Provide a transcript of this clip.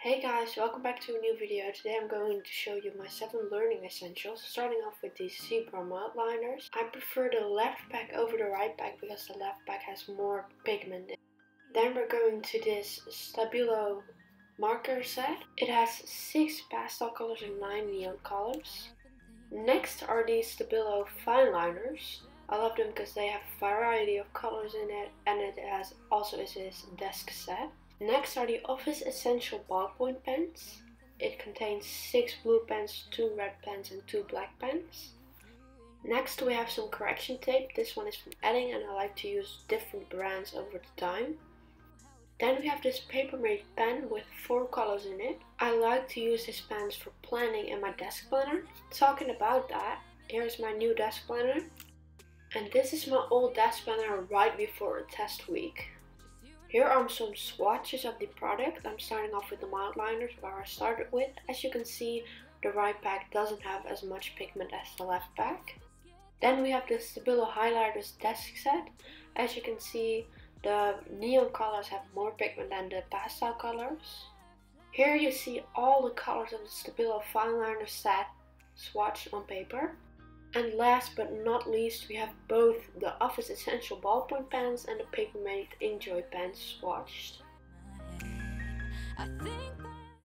Hey guys, welcome back to a new video. Today I'm going to show you my 7 learning essentials, starting off with these zebra mildliners. I prefer the left pack over the right pack because the left pack has more pigment in it. Then we're going to this Stabilo marker set. It has 6 pastel colors and 9 neon colors. Next are these Stabilo fine liners. I love them because they have a variety of colors in it, and it also is this desk set. Next are the Office Essential Ballpoint Pens. It contains 6 blue pens, 2 red pens and 2 black pens. Next we have some correction tape. This one is from Edding and I like to use different brands over the time. Then we have this Papermate pen with 4 colors in it. I like to use this pen for planning in my desk planner. Talking about that, here's my new desk planner. And this is my old desk planner right before a test week. Here are some swatches of the product. I'm starting off with the mildliners where I started with. As you can see, the right pack doesn't have as much pigment as the left pack. Then we have the Stabilo Highlighters desk set. As you can see, the neon colors have more pigment than the pastel colors. Here you see all the colors of the Stabilo fine liner set swatched on paper. And last but not least, we have both the Office Essential Ballpoint Pens and the Papermate Inkjoy pens swatched.